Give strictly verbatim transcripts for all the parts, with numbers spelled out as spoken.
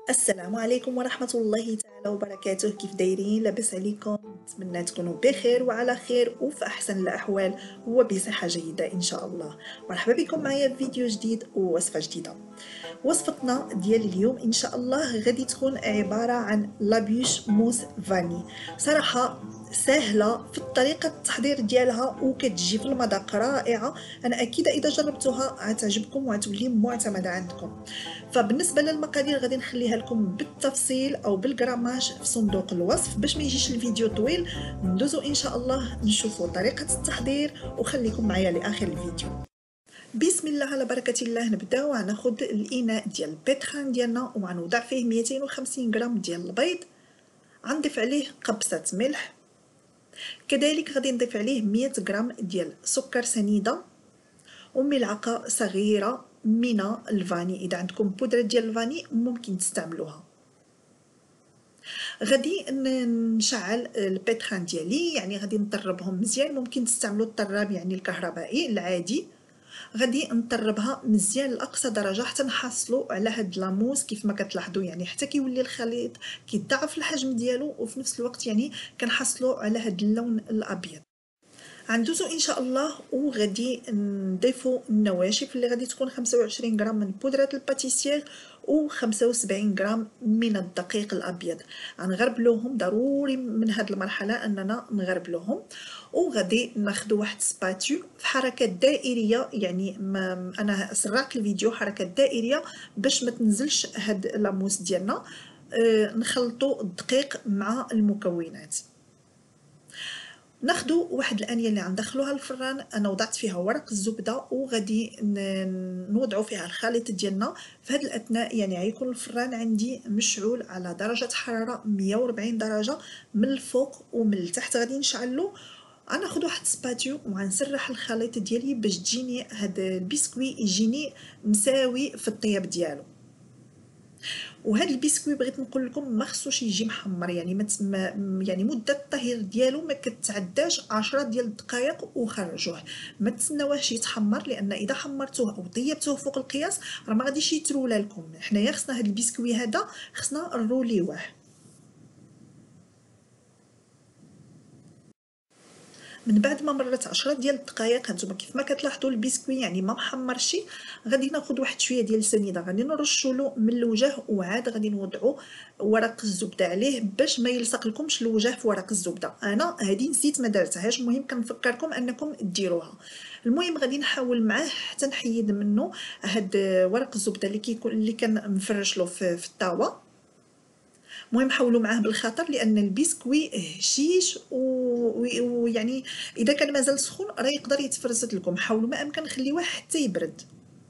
السلام عليكم ورحمة الله تعالى وبركاته. كيف دايرين؟ لاباس عليكم؟ نتمنى تكونوا بخير وعلى خير وفي أحسن الأحوال وبصحة جيدة إن شاء الله. مرحبا بكم معايا في فيديو جديد ووصفة جديدة. وصفتنا ديال اليوم إن شاء الله غادي تكون عبارة عن لابيوش موس فاني. صراحة سهلة في طريقة التحضير ديالها وكتجي في المذاق رائعة. أنا أكيد إذا جربتوها غتعجبكم وغتولي معتمدة عندكم. فبالنسبه للمقادير غادي نخليها لكم بالتفصيل او بالغراماج في صندوق الوصف باش ما يجيش الفيديو طويل. ندوزو ان شاء الله نشوفوا طريقه التحضير وخليكم معايا لاخر الفيديو. بسم الله على بركه الله. نبداو. غناخذ الاناء ديال البيتخان ديالنا وغنوضع فيه مئتين وخمسين غرام ديال البيض، غنضيف عليه قبصه ملح، كذلك غادي نضيف عليه مئة غرام ديال سكر سنيده وملعقه صغيره من الفاني. اذا عندكم بودره ديال الفاني ممكن تستعملوها. غادي نشعل البيتخان ديالي، يعني غادي نطربهم مزيان. ممكن تستعملوا الطراب يعني الكهربائي العادي. غادي نطربها مزيان لاقصى درجه حتى نحصلوا على هاد لاموس كيف ما كتلاحظوا، يعني حتى كيولي الخليط كيضاعف الحجم ديالو وفي نفس الوقت يعني كنحصلوا على هاد اللون الابيض. غندوزو ان شاء الله وغادي نضيفوا النواشف اللي غادي تكون خمسة وعشرين غرام من بودره الباتيسير و خمسة وسبعين غرام من الدقيق الابيض. غنغربلوهم، ضروري من هذه المرحله اننا نغربلوهم. وغادي ناخذوا واحد سباتو في حركات دائريه، يعني ما انا سرعت الفيديو حركات دائريه باش ما تنزلش هاد لاموس ديالنا. أه نخلطوا الدقيق مع المكونات. ناخذوا واحد الانيه اللي غندخلوها للفران. انا وضعت فيها ورق الزبده وغادي نوضعوا فيها الخليط ديالنا. في هذه الاثناء يعني غيكون الفران عندي مشعول على درجه حراره مئة وأربعين درجه من الفوق ومن التحت. غادي نشعلو. غناخذ واحد سباتيو وغنسرح الخليط ديالي باش تجيني هذا البسكوي يجيني مساوي في الطياب ديالو. وهذا البسكوي بغيت نقول لكم ما خصوش يجي محمر، يعني ما يعني مده الطهي ديالو ما كتعداش عشرة ديال الدقائق وخرجوه. ما تسناوهش يتحمر، لان اذا حمرتوه او طيبتوه فوق القياس راه ما غاديش يترولا لكم. حنايا خصنا هذا البسكوي هذا خصنا نروليوه. من بعد ما مرت عشرة ديال الدقائق هانتوما كيف ما كتلاحظوا البسكوي يعني ما محمرش. غادي ناخذ واحد شويه ديال السنيده غادي نرشوا له من الوجه، وعاد غادي نوضعوا ورق الزبده عليه باش ما يلصق لكمش الوجه في ورق الزبده. انا هذه نسيت ما درتهاش، المهم كنفكركم انكم ديروها. المهم غادي نحاول معاه حتى نحيد منه هاد ورق الزبده اللي كيكون اللي كان مفرش له في, في الطاوه. المهم حاولوا معاه بالخطر لان البسكوي هشيش ويعني اذا كان مازال سخون راه يقدر يتفرزت لكم. حاولوا ما امكن خليوه حتى يبرد.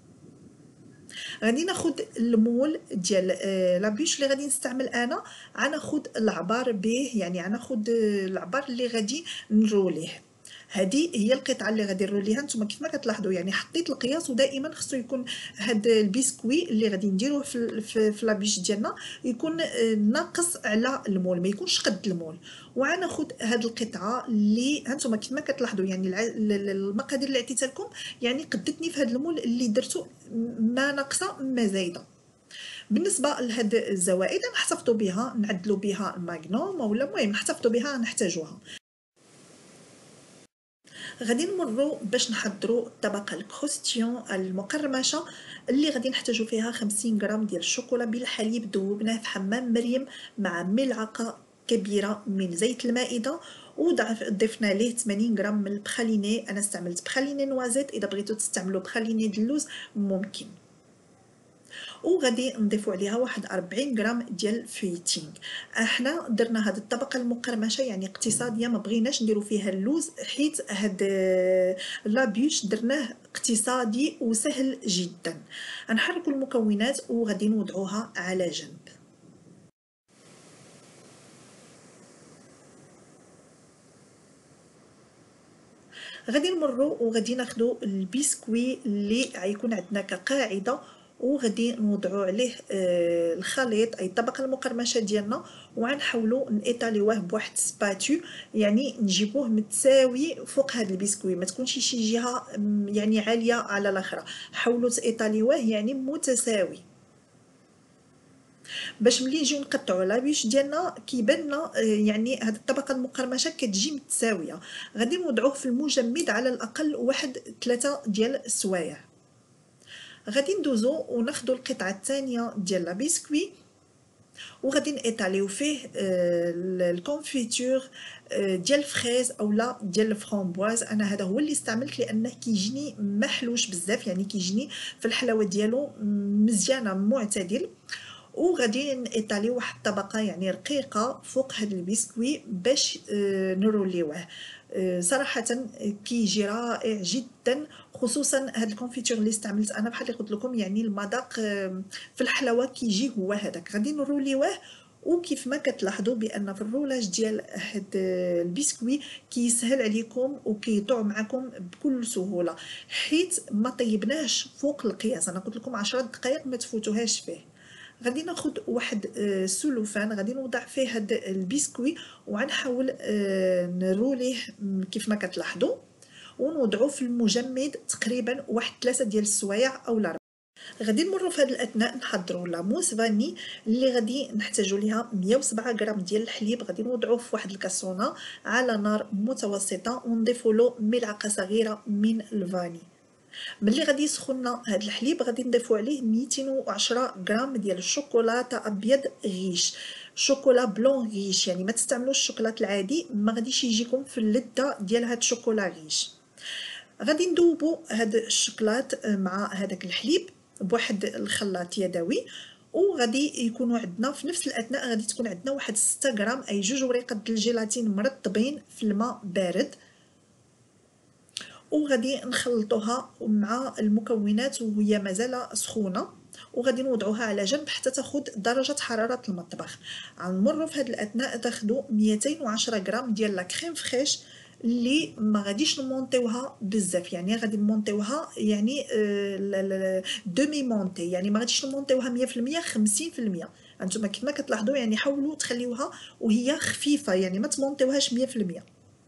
غادي ناخذ المول ديال آه لابيش اللي غادي نستعمل انا. غناخذ العبار به، يعني غناخذ العبار اللي غادي نروليه. هذه هي القطعه اللي غادي نروليها. نتوما كيف ما كتلاحظوا يعني حطيت القياس، ودائما خصو يكون هذا البسكوي اللي غادي نديروه في في, في لابيش ديالنا يكون ناقص على المول، ما يكونش قد المول. وغناخذ هذه القطعه اللي هانتوما كيف ما كتلاحظوا يعني المقادير اللي عطيتها لكم يعني قدتني في هذا المول اللي درتو، ما ناقصه ما زايده. بالنسبه لهاد الزوائد نحتفظوا بها، نعدلوا بها الماغنوم ولا المهم نحتفظوا بها نحتاجوها. غادي نمروا باش نحضروا الطبقه الكروستيون المقرمشه اللي غادي نحتاجوا فيها خمسين غرام ديال الشوكولا بالحليب ذوبناه في حمام مريم مع ملعقه كبيره من زيت المائده، وضفنا ليه ثمانين غرام من البخاليني. انا استعملت بخاليني نوازيت، اذا بغيتوا تستعملوا بخاليني د اللوز ممكن. وغادي نضيفوا عليها واحد أربعين غرام ديال فيتينغ. احنا درنا هذه الطبقه المقرمشه يعني اقتصاديه، ما بغيناش نديروا فيها اللوز حيت هاد لابيش درناه اقتصادي وسهل جدا. نحركوا المكونات وغادي نوضعوها على جنب. غادي نمروا وغادي ناخذوا البسكوي اللي غيكون عندنا كقاعده وغادي نوضعوا عليه آه الخليط اي الطبقه المقرمشه ديالنا، وغنحاولوا نيطاليوه بواحد سباتو، يعني نجيبوه متساوي فوق هذا البسكوي، ما تكونش شي جهه يعني عاليه على الاخرى. حاولوا تيطاليوه يعني متساوي. باش ملي نجيو نقطعوا لابيش ديالنا كيبان لنا يعني هاد الطبقه المقرمشه كتجي متساويه. غادي نوضعوه في المجمد على الاقل واحد ثلاثة ديال السوايع. غادي ندوزو وناخدو القطعه الثانيه ديال لا بسكوي وغادي نيطاليو فيه الكونفيتور ديال الفريز اولا ديال الفرامبواز. انا هذا هو اللي استعملت لانه كيجيني محلوش بزاف، يعني كيجيني في الحلاوه ديالو مزيانه معتدل. وغادي نيطاليو واحد الطبقه يعني رقيقه فوق هذا البسكوي باش نروليوه. صراحه كيجي رائع جدا، خصوصا هاد الكونفيتور اللي استعملت انا بحال اللي قلت لكم، يعني المذاق في الحلاوه كيجي هو هذاك. غادي نروليوه وكيف ما كتلاحظوا بان في الرولاج ديال هاد البسكوي كيسهل عليكم وكيطوع معكم بكل سهوله، حيت ما طيبناهش فوق القياس. انا قلت لكم عشرة دقائق ما تفوتوهاش فيه. غادي ناخد واحد السلوفان غادي نوضع فيه هاد البسكوي وغنحاول نروليه كيف ما كتلاحظوا، ونوضعوه في المجمد تقريبا واحد ثلاثة ديال السوايع او لا. غادي نمروا في هذا الاثناء نحضروا لاموس فاني اللي غادي نحتاجوا ليها مية وسبعة غرام ديال الحليب. غادي نوضعوه في واحد الكاسونه على نار متوسطه ونضيفوا له ملعقه صغيره من الفاني. ملي غادي يسخن هذا الحليب غادي نضيفوا عليه ميتين وعشرة غرام ديال الشوكولاته ابيض غيش، شوكولا بلون غيش، يعني ما تستعملوش الشوكولات العادي، ما غاديش يجيكم في اللذه ديال هذا الشوكولا غيش. غادي ندوبوا هذا الشوكولات مع هذاك الحليب بواحد الخلاط يدوي، وغادي يكونوا عندنا في نفس الاثناء غادي تكون عندنا واحد ستة غرام اي جوج وريقات الجيلاتين مرطبين في الماء بارد، وغادي نخلطوها مع المكونات وهي مازال سخونه، وغادي نوضعوها على جنب حتى تاخذ درجه حراره المطبخ. غنمروا في هذا الاثناء تاخذوا ميتين وعشرة غرام ديال لا كريم فريش اللي ما غاديش نمونطيوها بزاف، يعني غادي نمونطيوها يعني آه دومي مونطي، يعني ما غاديش نمونطيوها مية في المية، خمسين في المية. انتما كما كتلاحظوا يعني حاولوا تخليوها وهي خفيفه، يعني ما تمونطيوهاش مية في المية.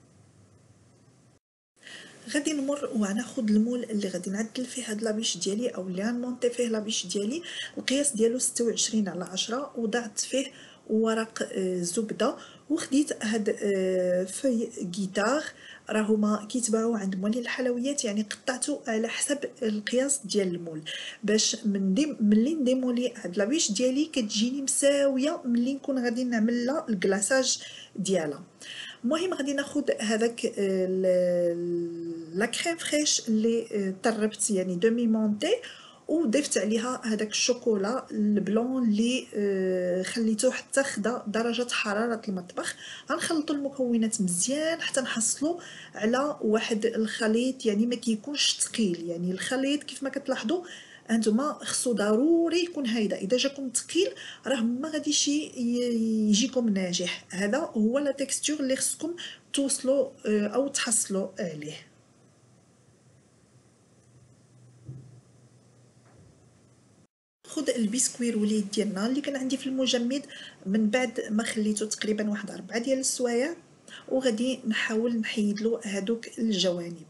غادي نمر وغناخد المول اللي غادي نعدل فيه هاد لابيش ديالي او اللي غنمونطي فيه لابيش ديالي. القياس ديالو ستة وعشرين على عشرة، وضعت فيه ورق زبده، وخديت هاد في غيتار راهما كيتباعوا عند مولين الحلويات، يعني قطعته على حسب القياس ديال المول باش من دي ملي نديمولي هاد لابيش ديالي كتجيني مساويه ملي نكون غادي نعمل لها الكلاصاج ديالها. المهم غادي ناخد هذاك لا كريم فريش اللي طربت يعني دومي مونتي، وضفت عليها هذاك الشوكولا البلون اللي خليته حتى خدا درجه حراره المطبخ. غنخلطوا المكونات مزيان حتى نحصلوا على واحد الخليط يعني ما كيكونش ثقيل. يعني الخليط كيف ما كتلاحظوا انتما خصو ضروري يكون هيدا، اذا جاكم ثقيل راه ما غاديش يجيكم ناجح. هذا هو لا تكستور اللي خصكم توصلوا او تحصلوا عليه. خذ البسكويت روليت ديالنا اللي كان عندي في المجمد من بعد ما خليته تقريبا واحد أربعة ديال السوايع، وغادي نحاول نحيد له هذوك الجوانب.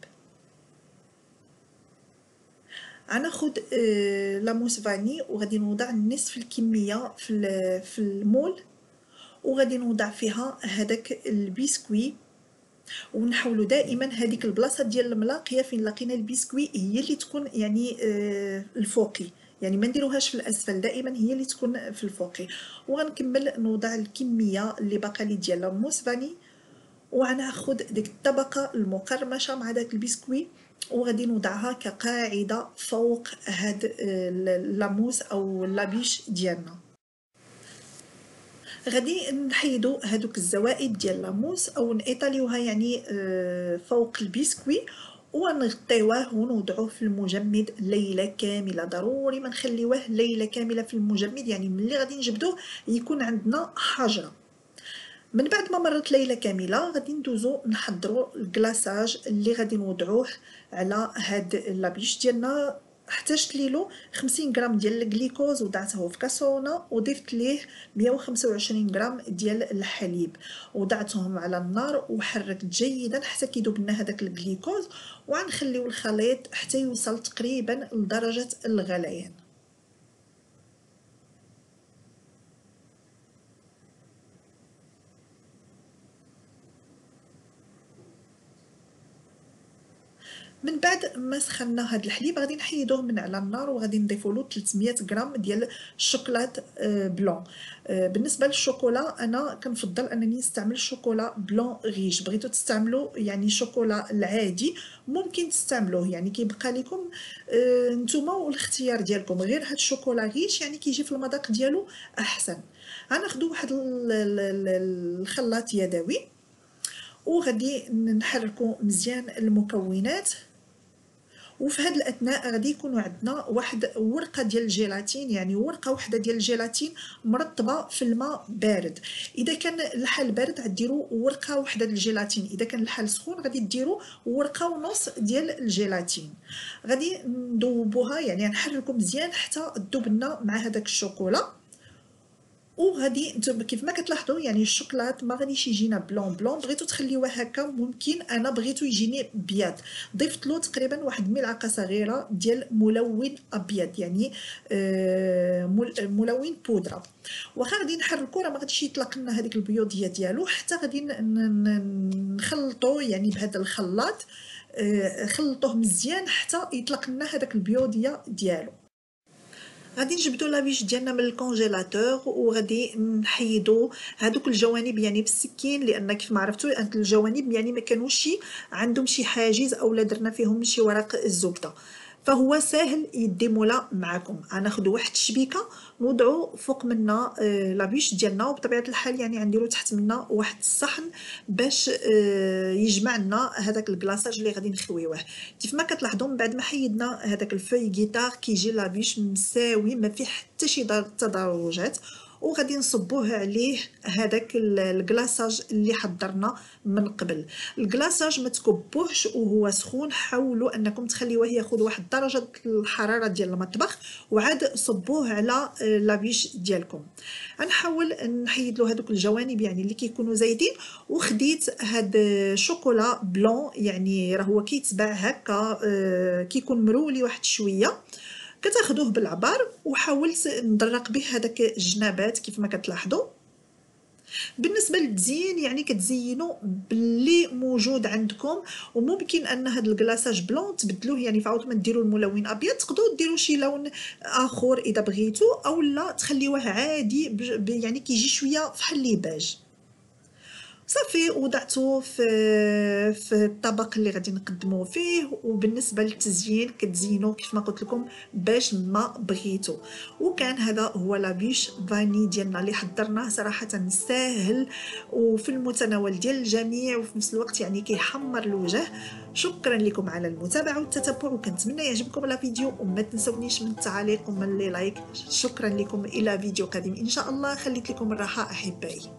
غناخد لاموس فاني وغادي نوضع نصف الكميه في في المول، وغادي نوضع فيها هذاك البسكوي، ونحاولوا دائما هذيك البلاصه ديال الملاقيه فين لقينا البسكوي هي اللي تكون يعني الفوقي، يعني ما نديروهاش في الاسفل، دائما هي اللي تكون في الفوقي. وغنكمل نوضع الكميه اللي باقا لي ديال لاموس فاني، وغناخد ديك الطبقه المقرمشه مع داك البسكوي وغادي نوضعها كقاعده فوق هاد لاموس او لابيش ديالنا. غادي نحيدو هادوك الزوائد ديال لاموس او نيطاليوها يعني فوق البسكوي، ونغطيوه ونوضعوه في المجمد ليله كامله. ضروري ما نخليوه ليله كامله في المجمد، يعني ملي غادي نجبدوه يكون عندنا حجره. من بعد ما مرت ليله كامله غادي ندوزو نحضروا الكلاصاج اللي غادي نوضعوه على هاد لابيش ديالنا. احتاجت ليلو خمسين غرام ديال الجليكوز وضعته في كاسونه، وضفت ليه مية وخمسة وعشرين غرام ديال الحليب، وضعتهم على النار وحركت جيدا حتى كيذوب لنا هذاك الجليكوز، وغنخليو الخليط حتى يوصل تقريبا لدرجه الغليان. من بعد ما سخنا هذا الحليب غادي نحيدوه من على النار وغادي نضيفوا له ثلاثمية غرام ديال الشوكولات بلون. بالنسبه للشوكولا انا كنفضل انني نستعمل شوكولا بلون غيش. بغيتو تستعملوا يعني شوكولا العادي ممكن تستعملوه، يعني كيبقى لكم نتوما والاختيار ديالكم، غير هاد الشوكولا غيش يعني كيجي في المذاق ديالو احسن. غناخذوا واحد الخلاط يدوي وغادي نحركوا مزيان المكونات، وفي هذا الاثناء غادي يكونوا عندنا واحد ورقه ديال الجيلاتين، يعني ورقه واحده ديال الجيلاتين مرطبه في الماء بارد. اذا كان الحال بارد غديروا ورقه واحده ديال الجيلاتين، اذا كان الحال سخون غادي ديروا ورقه ونص ديال الجيلاتين. غادي نذوبوها يعني نحركوا مزيان حتى تذوب لنا مع هذاك الشوكولا. وغادي نتوما كيف ما كتلاحظوا يعني الشوكولات ما غاديش يجينا بلون بلون، بغيتو تخليوه هكا ممكن، انا بغيتو يجيني بيض، ضفت له تقريبا واحد ملعقه صغيره ديال ملون ابيض، يعني آه ملون بودره. واخا غادي نحركو راه ما غاديش يطلق لنا هذيك البيوضيه ديالو، حتى غادي نخلطو يعني بهذا الخلاط، آه خلطوه مزيان حتى يطلق لنا هذاك البيوضيه ديالو. غادي نجبدو لافيش ديالنا من الكونجيلاتور وغادي نحيدو هذوك الجوانب يعني بالسكين، لان كيف ما عرفتوا هاد الجوانب يعني ما كانوش عندهم شي حاجز اولا درنا فيهم شي ورق الزبده، فهو ساهل يديمولا معكم. غناخذوا واحد الشبيكه نوضعوا فوق منا آه لافيش ديالنا، وبطبيعه الحال يعني غنديروا تحت منا واحد الصحن باش آه يجمع لنا هذاك الكلاصاج اللي غادي نخويوه. كيف ما كتلاحظوا من بعد ما حيدنا هذاك الفوي غيتار كيجي لافيش مساوي ما فيه حتى شي تدرجات، وغادي نصبوه عليه هذاك الكلاصاج اللي حضرنا من قبل. الكلاصاج ما تكبوهش وهو سخون، حاولوا انكم تخليوه ياخذ واحد درجه الحراره ديال المطبخ وعاد صبوه على لافيش ديالكم. غنحاول نحيد له هذوك الجوانب يعني اللي كيكونوا زايدين، وخديت هاد شوكولا بلون يعني راه هو كيتباع هكا كيكون مرولي واحد شويه، كتاخذوه بالعبار وحاولت ندرق به هذاك الجنابات كيف ما كتلاحظوا. بالنسبه للتزيين يعني كتزينوا باللي موجود عندكم، وممكن ان هذا الكلاصاج بلون تبدلوه يعني فعاود ما ديروا الملون ابيض تقدروا ديروا شي لون اخر اذا بغيتوا، اولا تخليوه عادي يعني كيجي شويه فحال لي باج. صافي وضعته في في الطبق اللي غادي نقدموه فيه. وبالنسبه للتزيين كتزينوا كيف ما قلت لكم باش ما بغيتوا. وكان هذا هو لافيش فاني ديالنا اللي حضرناه، صراحه ساهل وفي المتناول ديال الجميع، وفي نفس الوقت يعني كيحمر الوجه. شكرا لكم على المتابعه والتتبع، وكنتمنى يعجبكم الفيديو وما تنسونيش من التعاليق ومن لي لايك. شكرا لكم، الى فيديو قادم ان شاء الله. خليت لكم الراحه احبائي.